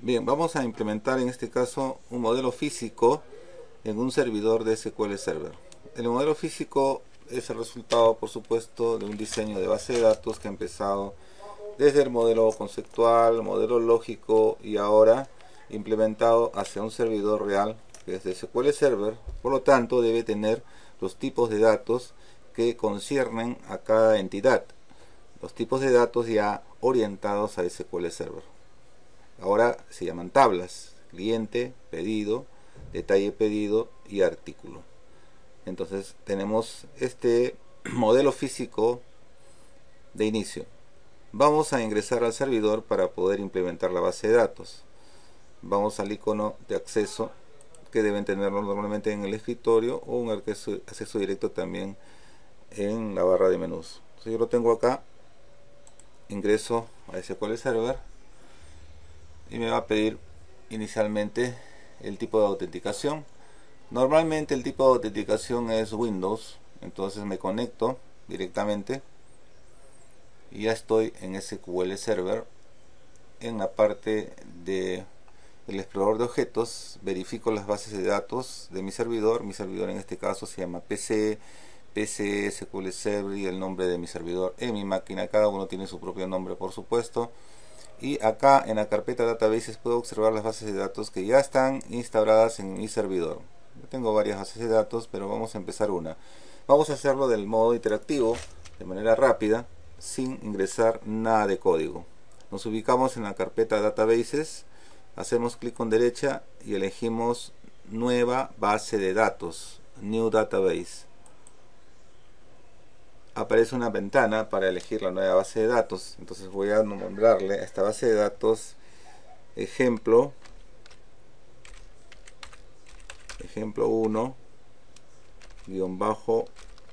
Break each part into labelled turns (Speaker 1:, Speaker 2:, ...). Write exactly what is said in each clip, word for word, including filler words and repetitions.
Speaker 1: Bien, vamos a implementar en este caso un modelo físico en un servidor de S Q L Server. El modelo físico es el resultado, por supuesto, de un diseño de base de datos que ha empezado desde el modelo conceptual, modelo lógico y ahora implementado hacia un servidor real que es de S Q L Server. Por lo tanto, debe tener los tipos de datos que conciernen a cada entidad, los tipos de datos ya orientados a S Q L Server. Ahora se llaman tablas: cliente, pedido, detalle pedido y artículo. Entonces tenemos este modelo físico de inicio. Vamos a ingresar al servidor para poder implementar la base de datos. Vamos al icono de acceso, que deben tenerlo normalmente en el escritorio, o un acceso, acceso directo también en la barra de menús. Entonces yo lo tengo acá, ingreso a S Q L Server y me va a pedir inicialmente el tipo de autenticación. Normalmente el tipo de autenticación es Windows, entonces me conecto directamente y ya estoy en S Q L Server. En la parte de el explorador de objetos verifico las bases de datos de mi servidor. Mi servidor en este caso se llama P C, P C, S Q L Server y el nombre de mi servidor en mi máquina. Cada uno tiene su propio nombre, por supuesto. Y acá en la carpeta databases puedo observar las bases de datos que ya están instaladas en mi servidor. Yo tengo varias bases de datos, pero vamos a empezar una. Vamos a hacerlo del modo interactivo, de manera rápida, sin ingresar nada de código. Nos ubicamos en la carpeta databases, hacemos clic con derecha y elegimos nueva base de datos, new database. Aparece una ventana para elegir la nueva base de datos. Entonces voy a nombrarle a esta base de datos ejemplo ejemplo uno guión bajo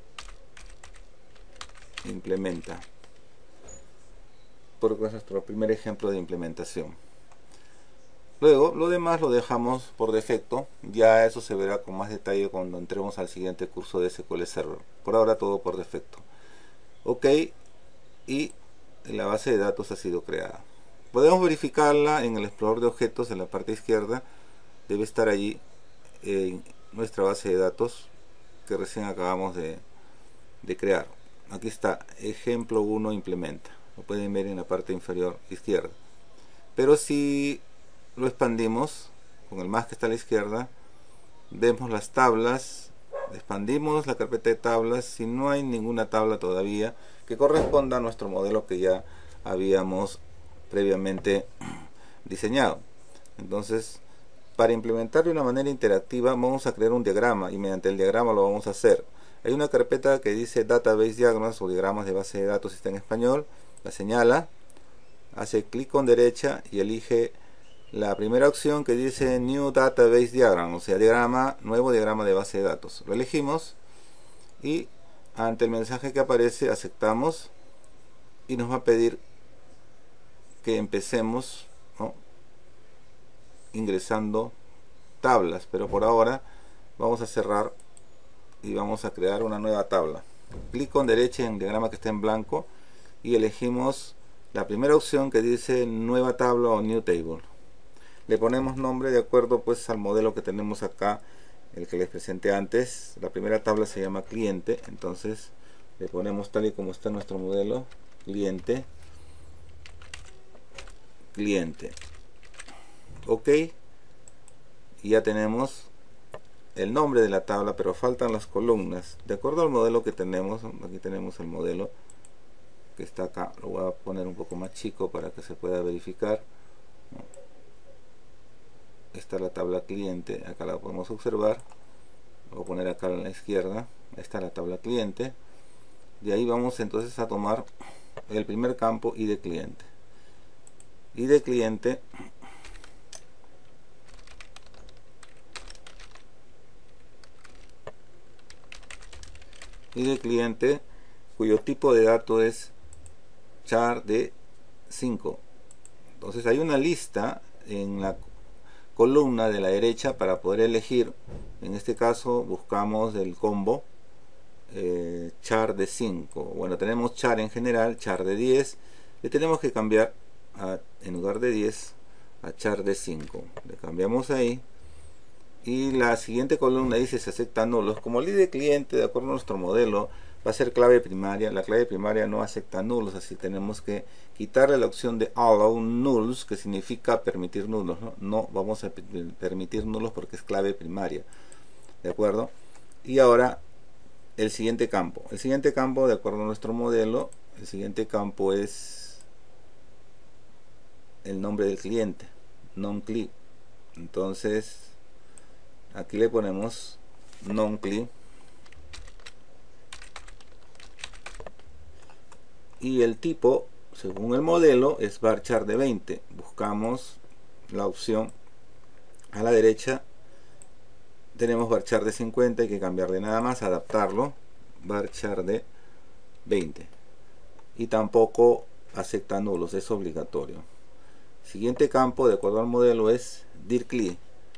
Speaker 1: implementa, porque es nuestro primer ejemplo de implementación. Luego lo demás lo dejamos por defecto, ya eso se verá con más detalle cuando entremos al siguiente curso de S Q L Server. Por ahora todo por defecto. Ok, y la base de datos ha sido creada. Podemos verificarla en el explorador de objetos en la parte izquierda. Debe estar allí en nuestra base de datos que recién acabamos de, de crear. Aquí está, ejemplo uno implementa. Lo pueden ver en la parte inferior izquierda. Pero si lo expandimos con el más que está a la izquierda, vemos las tablas. Expandimos la carpeta de tablas. Si no hay ninguna tabla todavía que corresponda a nuestro modelo que ya habíamos previamente diseñado, entonces para implementar de una manera interactiva vamos a crear un diagrama y mediante el diagrama lo vamos a hacer. Hay una carpeta que dice Database Diagrams o diagramas de base de datos, está en español. La señala, hace clic con derecha y elige la primera opción que dice New Database Diagram, o sea, diagrama, nuevo diagrama de base de datos. Lo elegimos y ante el mensaje que aparece aceptamos y nos va a pedir que empecemos, ¿no?, ingresando tablas, pero por ahora vamos a cerrar y vamos a crear una nueva tabla. Clic con derecha en el diagrama que está en blanco y elegimos la primera opción que dice nueva tabla o new table. Le ponemos nombre de acuerdo pues al modelo que tenemos acá, el que les presenté antes. La primera tabla se llama cliente, entonces le ponemos tal y como está nuestro modelo, cliente, cliente. Ok, y ya tenemos el nombre de la tabla, pero faltan las columnas. De acuerdo al modelo que tenemos, aquí tenemos el modelo que está acá. Lo voy a poner un poco más chico para que se pueda verificar. Está la tabla cliente, acá la podemos observar. Lo voy a poner acá a la izquierda. Está la tabla cliente. De ahí vamos entonces a tomar el primer campo, I D cliente. I D cliente I D cliente cuyo tipo de dato es char de cinco. Entonces hay una lista en la columna de la derecha para poder elegir. En este caso buscamos el combo eh, char de cinco. Bueno, tenemos char en general, char de diez. Le tenemos que cambiar a, en lugar de diez, a char de cinco. Le cambiamos ahí. Y la siguiente columna dice se aceptan nulos. Como el I D cliente, de acuerdo a nuestro modelo, va a ser clave primaria. La clave primaria no acepta nulos, así tenemos que quitarle la opción de allow nulls, que significa permitir nulos, ¿no? No vamos a permitir nulos porque es clave primaria. ¿De acuerdo? Y ahora el siguiente campo. El siguiente campo, de acuerdo a nuestro modelo, el siguiente campo es el nombre del cliente, non-cli. Entonces, aquí le ponemos non-cli. Y el tipo, según el modelo, es varchar de veinte. Buscamos la opción a la derecha. Tenemos varchar de cincuenta, hay que cambiarle nada más, adaptarlo, varchar de veinte. Y tampoco acepta nulos, es obligatorio. Siguiente campo, de acuerdo al modelo, es dir_cli.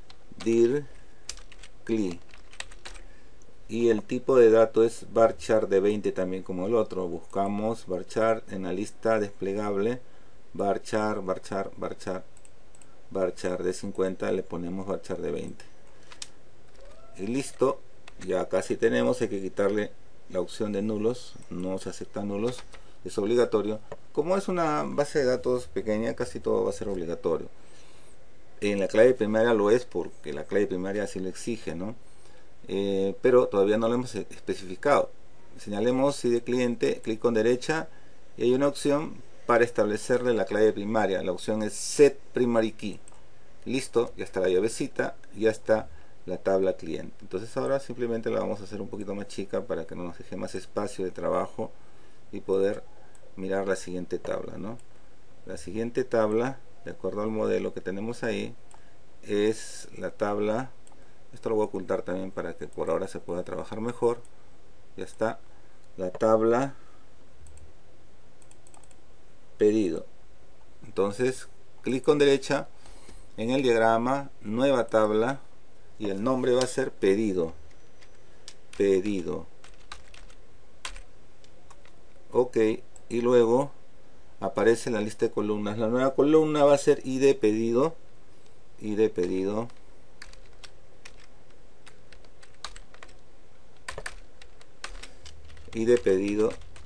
Speaker 1: dir_cli. Y el tipo de dato es varchar de veinte también como el otro. Buscamos varchar en la lista desplegable, varchar, varchar, varchar, varchar de cincuenta, le ponemos varchar de veinte. Y listo, ya casi tenemos. Hay que quitarle la opción de nulos, no se aceptan nulos, es obligatorio. Como es una base de datos pequeña, casi todo va a ser obligatorio. En la clave primaria lo es porque la clave primaria así lo exige, ¿no? Eh, pero todavía no lo hemos especificado. Señalemos I D cliente, clic con derecha y hay una opción para establecerle la clave primaria. La opción es set primary key. Listo, ya está la llavecita, ya está la tabla cliente. Entonces ahora simplemente la vamos a hacer un poquito más chica para que no nos deje más espacio de trabajo y poder mirar la siguiente tabla, ¿no? La siguiente tabla, de acuerdo al modelo que tenemos ahí, es la tabla. Esto lo voy a ocultar también para que por ahora se pueda trabajar mejor. Ya está la tabla pedido. Entonces clic con derecha en el diagrama, nueva tabla, y el nombre va a ser pedido. Pedido. Ok, y luego aparece la lista de columnas. La nueva columna va a ser I D pedido. I D pedido. I D pedido.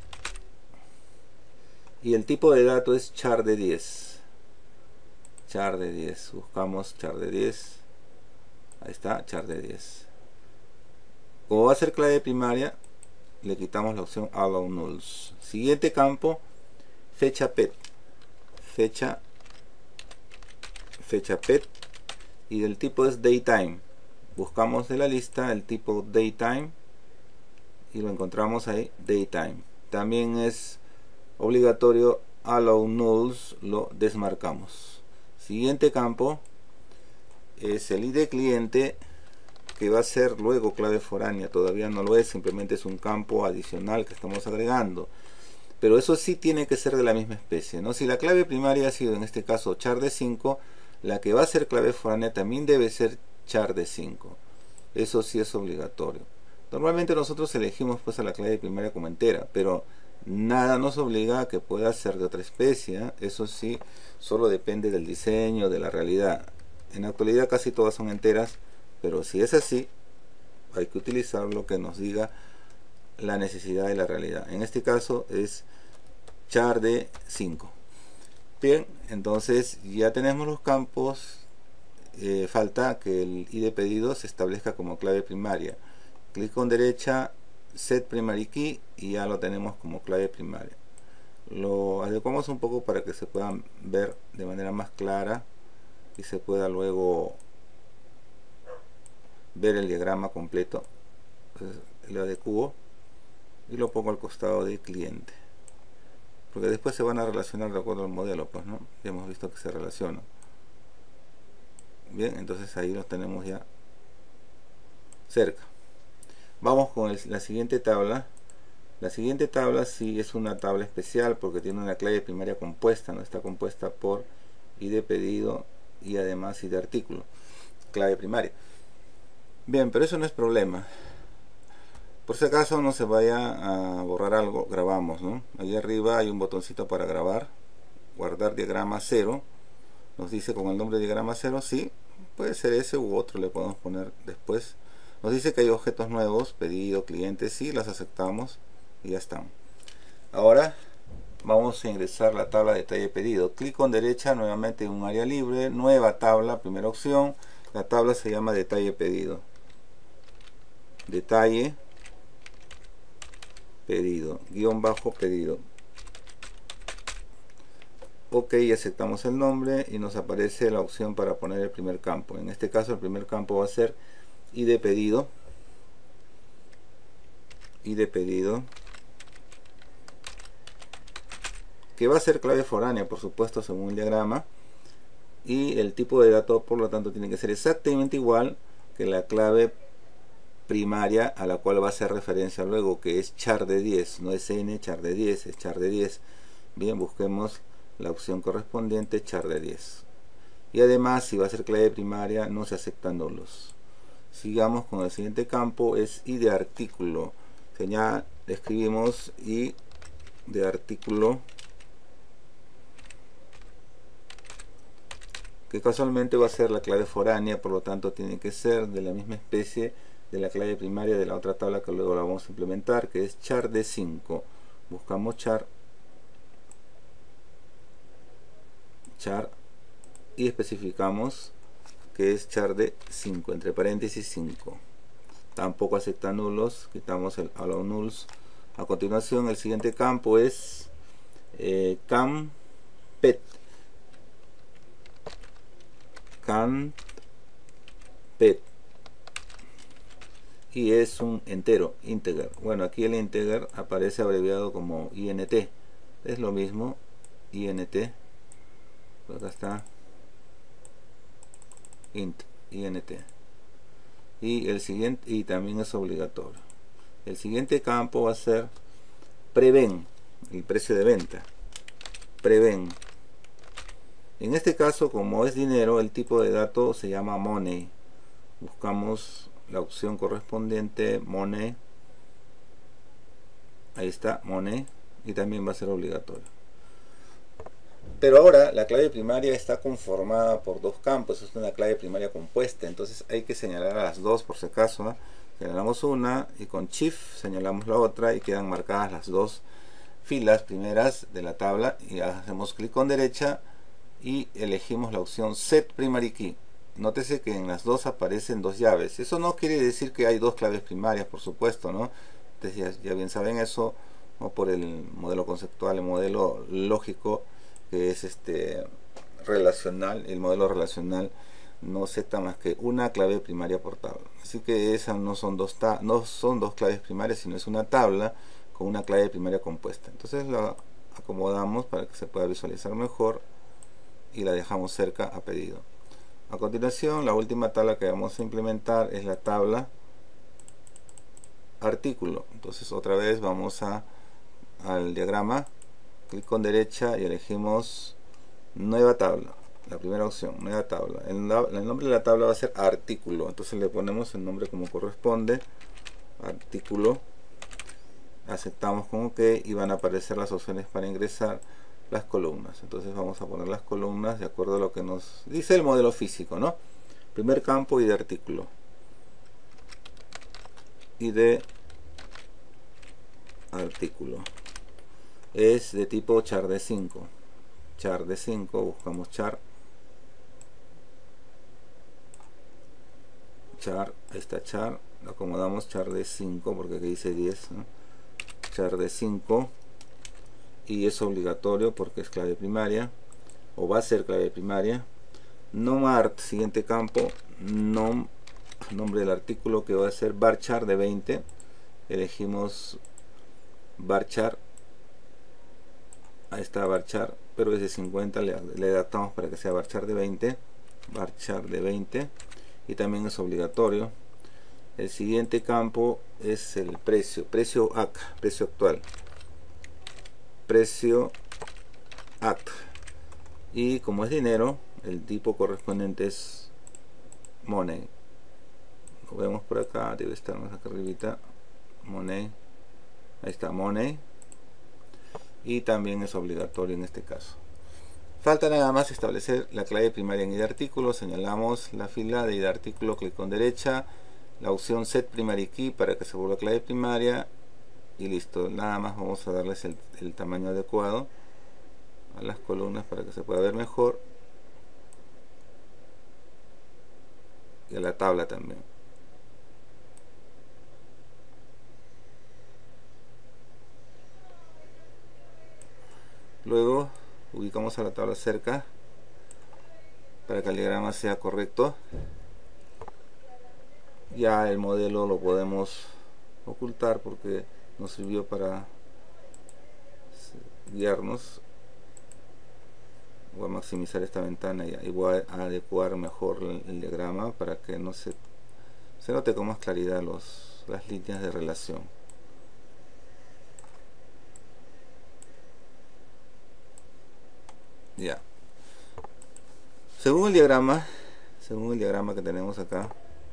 Speaker 1: Y el tipo de dato es char de diez. Char de diez. Buscamos char de diez. Ahí está, char de diez. Como va a ser clave primaria, le quitamos la opción allow nulls. Siguiente campo, fecha pet. Fecha, fecha pet. Y del tipo es daytime. Buscamos de la lista el tipo daytime y lo encontramos ahí, daytime. También es obligatorio allow nulls, lo desmarcamos. Siguiente campo es el I D cliente, que va a ser luego clave foránea. Todavía no lo es, simplemente es un campo adicional que estamos agregando, pero eso sí tiene que ser de la misma especie, ¿no? Si la clave primaria ha sido en este caso char de cinco, la que va a ser clave foránea también debe ser char de cinco. Eso sí es obligatorio. Normalmente nosotros elegimos pues a la clave primaria como entera, pero nada nos obliga a que pueda ser de otra especie, ¿eh? Eso sí, solo depende del diseño, de la realidad. En la actualidad casi todas son enteras, pero si es así, hay que utilizar lo que nos diga la necesidad de la realidad. En este caso es char de cinco. Bien, entonces ya tenemos los campos. Eh, falta que el I D pedido se establezca como clave primaria. Clic con derecha, set primary key, y ya lo tenemos como clave primaria. Lo adecuamos un poco para que se puedan ver de manera más clara y se pueda luego ver el diagrama completo. Entonces lo adecuo y lo pongo al costado del cliente, porque después se van a relacionar de acuerdo al modelo, pues, ¿no? Ya hemos visto que se relaciona. Bien, entonces ahí los tenemos ya cerca. Vamos con el, la siguiente tabla. La siguiente tabla sí es una tabla especial porque tiene una clave primaria compuesta, no está compuesta por I D pedido y además I D artículo, clave primaria. Bien, pero eso no es problema. Por si acaso no se vaya a borrar algo, grabamos, ¿no? Allí arriba hay un botoncito para grabar, guardar diagrama cero. nos dice con el nombre de diagrama cero, sí, puede ser ese u otro, le podemos poner después. Nos dice que hay objetos nuevos, pedido, cliente, sí, las aceptamos y ya están. Ahora vamos a ingresar la tabla de detalle pedido. Clic con derecha nuevamente en un área libre, nueva tabla, primera opción. La tabla se llama detalle pedido. Detalle pedido, guión bajo pedido. Ok, aceptamos el nombre y nos aparece la opción para poner el primer campo. En este caso el primer campo va a ser I D pedido. I D pedido. Que va a ser clave foránea, por supuesto, según el diagrama. Y el tipo de dato, por lo tanto, tiene que ser exactamente igual que la clave primaria a la cual va a hacer referencia luego, que es char de diez. No es n char de diez, es char de diez. Bien, busquemos la opción correspondiente, char de diez. Y además, si va a ser clave primaria, no se aceptan nulos. Sigamos con el siguiente campo, es I de artículo. Señal, escribimos I de artículo, que casualmente va a ser la clave foránea, por lo tanto tiene que ser de la misma especie de la clave primaria de la otra tabla que luego la vamos a implementar, que es char de cinco. Buscamos char, char y especificamos que es char de cinco, entre paréntesis cinco. Tampoco acepta nulos, quitamos el allow nulls. A continuación el siguiente campo es eh, cam pet. Cam pet. Y es un entero, integer. Bueno, aquí el integer aparece abreviado como int. Es lo mismo, int. Acá está int, int. Y el siguiente, y también es obligatorio. El siguiente campo va a ser preven, el precio de venta. Preven. En este caso, como es dinero, el tipo de dato se llama money. Buscamos la opción correspondiente, money. Ahí está, money. Y también va a ser obligatorio. Pero ahora la clave primaria está conformada por dos campos. Es una clave primaria compuesta. Entonces hay que señalar a las dos por si acaso, ¿no? Señalamos una y con shift señalamos la otra y quedan marcadas las dos filas primeras de la tabla. Y hacemos clic con derecha y elegimos la opción set primary key. Nótese que en las dos aparecen dos llaves. Eso no quiere decir que hay dos claves primarias, por supuesto, ¿no? Entonces ya, ya bien saben eso, ¿no? Por el modelo conceptual, el modelo lógico, que es este relacional. El modelo relacional no acepta más que una clave primaria por tabla. Así que esas no son dos, no son dos claves primarias, sino es una tabla con una clave primaria compuesta. Entonces la acomodamos para que se pueda visualizar mejor y la dejamos cerca a pedido. A continuación, la última tabla que vamos a implementar es la tabla artículo. Entonces otra vez vamos a al diagrama, clic con derecha y elegimos nueva tabla. La primera opción, nueva tabla. El, el nombre de la tabla va a ser artículo. Entonces le ponemos el nombre como corresponde, artículo. Aceptamos con OK y van a aparecer las opciones para ingresar las columnas. Entonces vamos a poner las columnas de acuerdo a lo que nos dice el modelo físico, ¿no? Primer campo, I de artículo, I de artículo es de tipo char de cinco. Char de cinco, buscamos char, char, ahí está char, lo acomodamos char de cinco porque aquí dice diez, ¿no? Char de cinco, y es obligatorio porque es clave primaria, o va a ser clave primaria. Nomart, siguiente campo, nom, nombre del artículo, que va a ser varchar de veinte. Elegimos varchar, ahí está varchar, pero es de cincuenta, le, le adaptamos para que sea varchar de veinte, varchar de veinte, y también es obligatorio. El siguiente campo es el precio, precio A C, precio actual, precio A C, y como es dinero, el tipo correspondiente es money. Lo vemos por acá, debe estar más acá arribita, money, ahí está money, y también es obligatorio en este caso. Falta nada más establecer la clave primaria en I D artículo. Señalamos la fila de I D artículo, clic con derecha, la opción set primary key para que se vuelva clave primaria y listo. Nada más vamos a darles el, el tamaño adecuado a las columnas para que se pueda ver mejor, y a la tabla también. Luego ubicamos a la tabla cerca para que el diagrama sea correcto. Ya el modelo lo podemos ocultar porque nos sirvió para guiarnos. Voy a maximizar esta ventana y voy a adecuar mejor el, el diagrama para que no se, se note con más claridad los, las líneas de relación. Ya. Según el diagrama, según el diagrama que tenemos acá,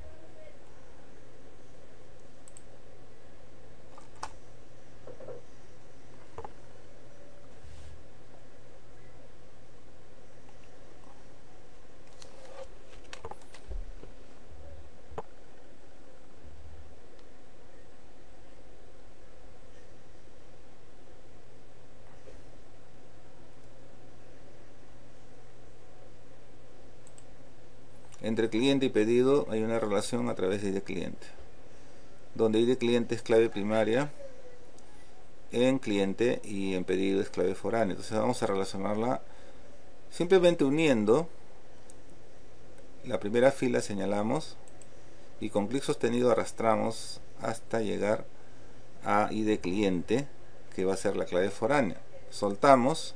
Speaker 1: entre cliente y pedido hay una relación a través de I D cliente, donde I D cliente es clave primaria en cliente y en pedido es clave foránea. Entonces vamos a relacionarla simplemente uniendo la primera fila, señalamos y con clic sostenido arrastramos hasta llegar a I D cliente, que va a ser la clave foránea. Soltamos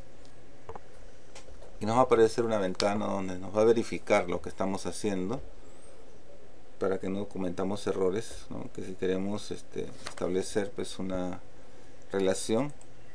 Speaker 1: y nos va a aparecer una ventana donde nos va a verificar lo que estamos haciendo para que no cometamos errores, ¿no? Que si queremos este, establecer pues una relación,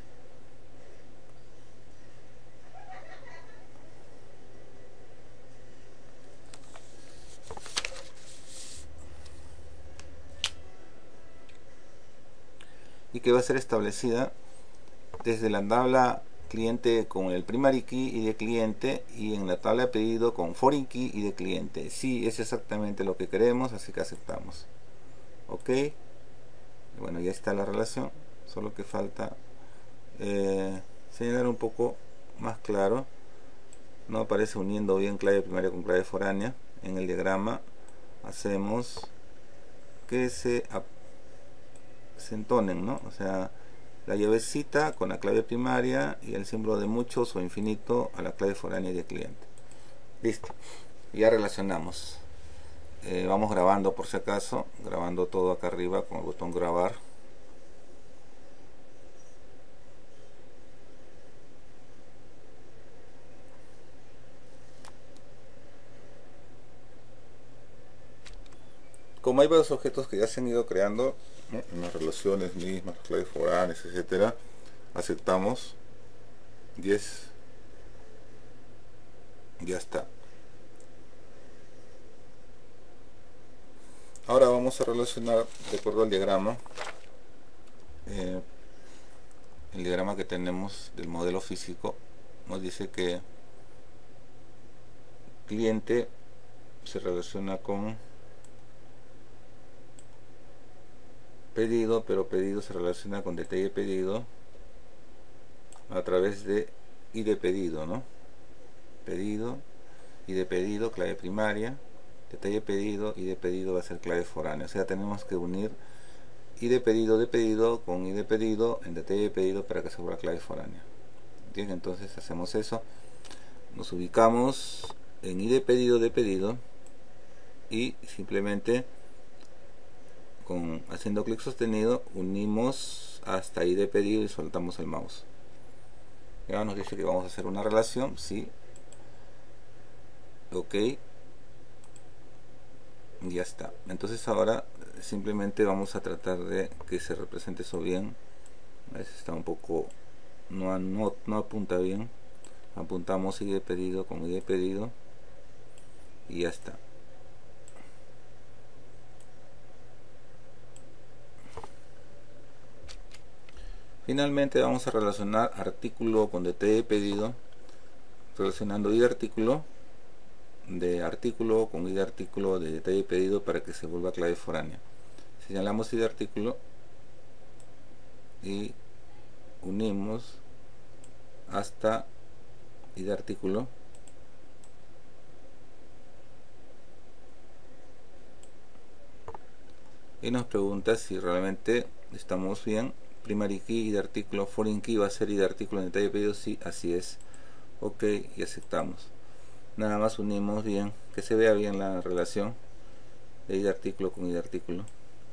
Speaker 1: y que va a ser establecida desde la tabla cliente con el primary key y de cliente, y en la tabla de pedido con foreign key y de cliente. Sí, es exactamente lo que queremos, así que aceptamos. Ok, bueno, ya está la relación, solo que falta eh, señalar un poco más claro. No aparece uniendo bien clave primaria con clave foránea. En el diagrama hacemos que se, se entonen, ¿no? O sea, la llavecita con la clave primaria y el símbolo de muchos o infinito a la clave foránea y de cliente. Listo, ya relacionamos. Eh, vamos grabando por si acaso, grabando todo acá arriba con el botón grabar. Como hay varios objetos que ya se han ido creando, ¿no?, en las relaciones mismas, claves foráneas, etcétera, aceptamos. diez, ya está. Ahora vamos a relacionar de acuerdo al diagrama, eh, el diagrama que tenemos del modelo físico nos dice que cliente se relaciona con pedido, pero pedido se relaciona con detalle pedido a través de I D pedido, ¿no? Pedido, I D pedido, clave primaria, detalle pedido, I D pedido va a ser clave foránea. O sea, tenemos que unir I D pedido de pedido con I D pedido en detalle pedido para que se vuelva clave foránea. Bien, entonces hacemos eso. Nos ubicamos en I D pedido de pedido y simplemente con haciendo clic sostenido unimos hasta I D pedido y soltamos el mouse. Ya nos dice que vamos a hacer una relación, sí, ok, ya está. Entonces ahora simplemente vamos a tratar de que se represente eso bien. A veces está un poco, no, no, no apunta bien. Apuntamos I D pedido con I D pedido y ya está. Finalmente vamos a relacionar artículo con detalle pedido relacionando id artículo de artículo con id artículo de detalle pedido para que se vuelva clave foránea. Señalamos id artículo y unimos hasta id artículo y nos pregunta si realmente estamos bien. Primary key id artículo, foreign key va a ser id artículo en detalle pedido, sí, así es. Ok, y aceptamos. Nada más unimos bien, que se vea bien la relación de id artículo con id artículo.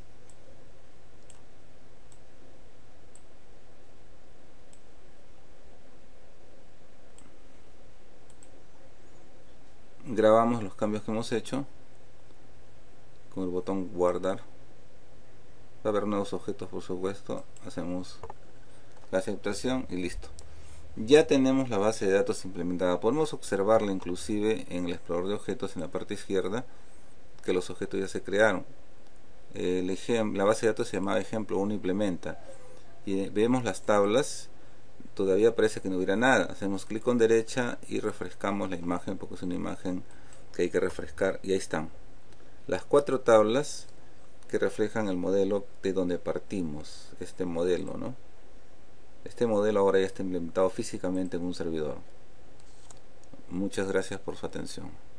Speaker 1: Grabamos los cambios que hemos hecho con el botón guardar. Va a haber nuevos objetos, por supuesto. Hacemos la aceptación y listo. Ya tenemos la base de datos implementada. Podemos observarla inclusive en el explorador de objetos en la parte izquierda, que los objetos ya se crearon. El ejemplo, la base de datos se llamaba ejemplo uno implementa y vemos las tablas. Todavía parece que no hubiera nada. Hacemos clic con derecha y refrescamos la imagen porque es una imagen que hay que refrescar, y ahí están las cuatro tablas que reflejan el modelo de donde partimos. Este modelo, ¿no? Este modelo ahora ya está implementado físicamente en un servidor. Muchas gracias por su atención.